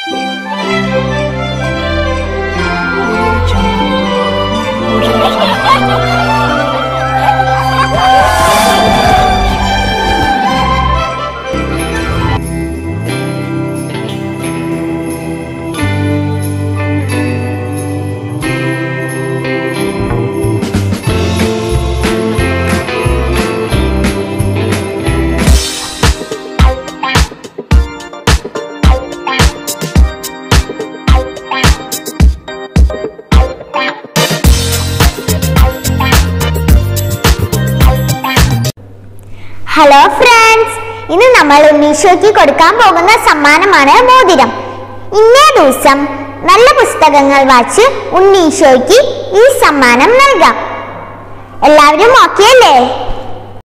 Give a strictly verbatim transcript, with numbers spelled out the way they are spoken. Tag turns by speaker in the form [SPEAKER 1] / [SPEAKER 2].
[SPEAKER 1] Hello friends, ഇന്ന് നമ്മൾ ഉണ്ണീശോയ്ക്ക് കൊടുക്കാൻ പോകുന്ന സമ്മാനമാണ് മോതിരം. ഇന്നേ ദിവസം നല്ല പുസ്തകങ്ങൾ വായിച്ച് ഉണ്ണീശോയ്ക്ക് ഈ സമ്മാനം നൽകാം. എല്ലാവരും ഓക്കേ അല്ലേ?